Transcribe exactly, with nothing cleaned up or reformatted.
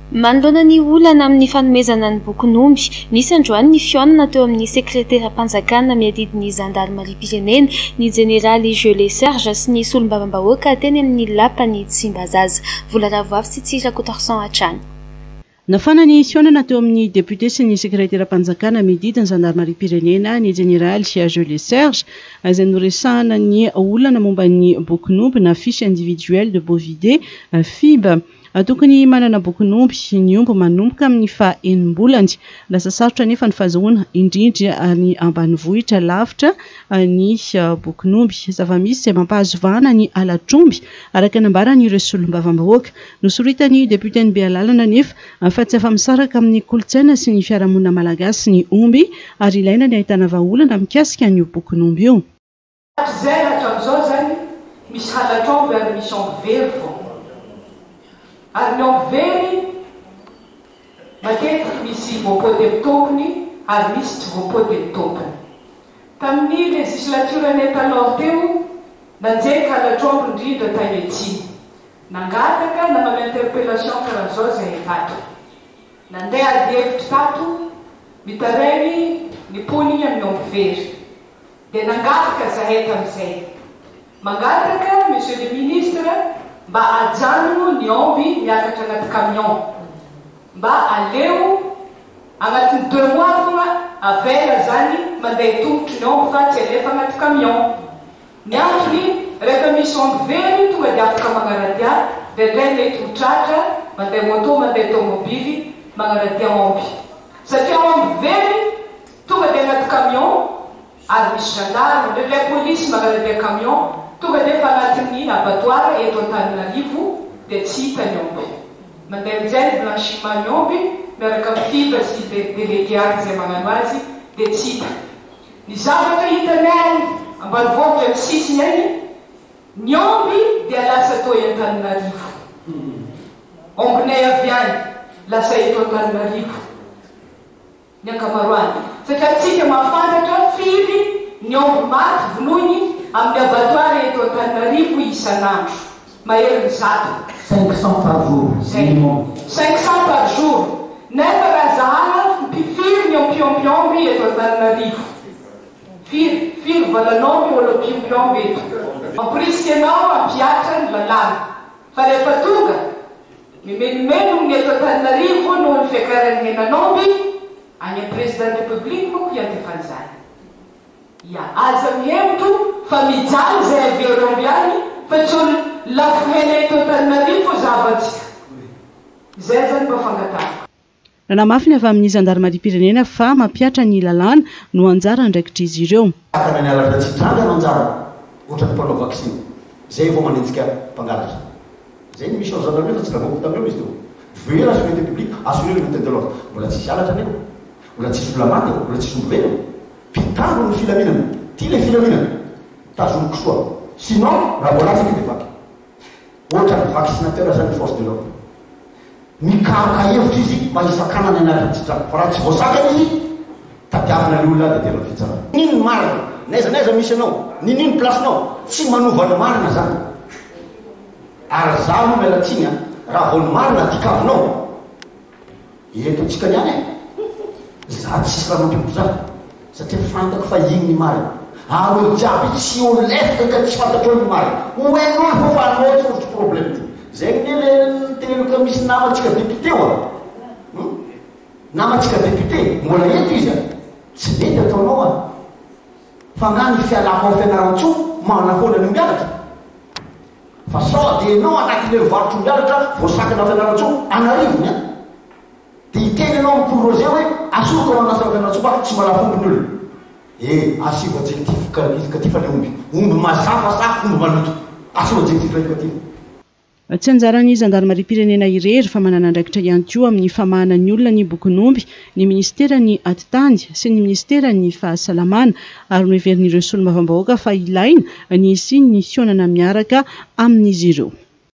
Manoloana ny olana amin'ny fanomezana ny bokon'omby, nisy androany ny fihaonana teo amin'ny sekretera-panjakana miadidin'ny zandarmarim-pirenena ny jeneraly Jules Serge sy ny solombavambahoaka teny amin'ny lapany Tsimbazaza. Volaravo avy sy Tsirakotarsan hatrany. Nafana ny fihaonana teo amin'ny député sy ny sekretera-panjakana mididiny zandarmarim-pirenena ny jeneraly Jules Serge izay noresahana ny olana momba ny bokon'omby na fiche individuelle de bovidé F I B. Tokony manana bokon'omby ny omby manomboka amin'ny faha enim-bolany. Lasa sarotra nefa ny fahazoana indrindra ny ambanivohitra lavitra ny bokon'omby. Zava-misy izay mampahazo vahana ny alatr'omby araka ny ambaran'ireo solombavambahoaka. Nosoritany député ny Bealalana nefa fa tsy afa-misaraka amin'ny kolontsaina sy ny fiarahamonina malagasy ny omby ary ilaina ny ahitana vahaolana mikasika ny bokon'omby io. Zay hatram'izao zany misy halatr'omby ary misy omby very fô. Ary ny omby very matetiky misy voapody amin'ny tompony ary misy tsy voapody amin'ny tompony. Tamin'ny législature taloha teo nanjeka halatr'omby indrindra tany atsimo. Nangataka nanao interpellation karaha zao zay tato. Nandeha ady hevitra tato mitaregny ny poniny amin'ny omby very. Dia nangataka zahay tamin'izay. Mangataka monsieur le ministre mba ajanona ny omby miakatra anaty camion. Mba aleo agnatin'ny deux mois fogna avela zany mandeha tongotry ny omby fa tsy alefa anaty camion. Ny antony rehefa misy omby very tonga dia afaka magnaradia, ndraindray mety ho tratra mandeha moto mandeha tomobily magnaradia omby. Satria omby very tonga dia anaty camion ary misy gendarme ndraindray polisy magnaradia camion tonga dia fa anatin'ny abattoir eto Antananarivo dia tsy hita ny omby. Mandeha amin'izay blanchiment ny omby miaraka amin'ny F I B sy délégué izay magnano azy dia tsy hita. Ny zavatra hitanay ambanivohitra ny sisiny any, ny omby dia lasa toy Antananarivo. Ombinay avy any lasa eto Antananarivo ny ankamaroany. Satria tsika mahafantatra firy ny omby maty vonoiny amin'ny abattoir eto Antananarivo isan'andro. Mahery ny zato. cinq cents par jour. cinq cents par jour. Nefa raha zahana firy ny ompiompiomby eto Antananarivo. Firy, firy valan'omby olo ompiompiomby eto. Mampirisika ianao ampiatra ny lalàna. Fa rehefa tonga mimenomeno ny eto Antananarivo noho ny fiakaran'ny henan'omby any amin'ny président de la république moa hiantefany zany. Ya, aza mihemotro fa mijaly zay avery omby any fa tsy olo lafo hena eto Antananarivo zavatsika. Zay zany mba fangatahana. Nanamafy avy amin'ny zandarmarim-pirenena fa mampiatra ny lalàna no anjara ndraikitra izy ireo. Akana ny alatra tsy tranga no anjara ohatra ny mpanao vaksiny. Zay vao manenjika mpangalatra. Zay ny misy ao zandarmefa tsy davako tamreo izy teo. Vera société publique assuré le maintien de l'ordre. Mbola tsisy alatra aneo. Mbola tsisy olona maty, mbola tsisy ombivelo. Pitano ny filaminana. Ty le filaminana. Tazomiko soa. Sinon, raha voalatsaka dia vaky. Ohatra ny vaccinateur zany force de l'ordre. Mikaroka hevitra izy mba hisakanana ny alatra. Fa raha tsy voasakana izy, tadiavina ny olona dia tena fitsarana. Nino marina? Naiza naiza misy anao? Ninino placenao? Tsy manova ny marina zany. Ary zaho no mialatsiny raha vao ny marina tikavinao. Eto antsika niany e. Za tsisy raha mampimpo za. Satria fantako fa iny ny marina. Ary olo jiaby tsy olo lefaka ka tsy fantatra ny marina. Oen'olo fa fa anao tsy ohatry problème ty. Zay ny le tenenoka misy namantsika député oa. Namantsika député, mbola eto izy a. Tsy mety ataonao a. Fa ngany fialako ao fianaran-tsoa manafoana ny mialatra. Fa sao dia ianao anatin'le varotro mialatra voasakana ao fianaran-tsoa anarivony a. Dia hiteny ianao mikorose hoe asoko ao anasa fianaran-tsoa tsy malafombiny olo. Eh, asivo adjectif qualificatif any omby. Omby mazava sa omby maloto. Asivo adjectif qualificatif. Tsy anjaran'ny zandarmarim-pirenena irery fa manana andraikitra ihany koa amin'ny famahana ny olona ny bokon'omby, ny ministera ny atitany sy ny ministera ny fahasalamana ary noheverin'ireo solombavambahoaka fa ilaina ny isiny ny fihaonana miaraka amin'izy ireo.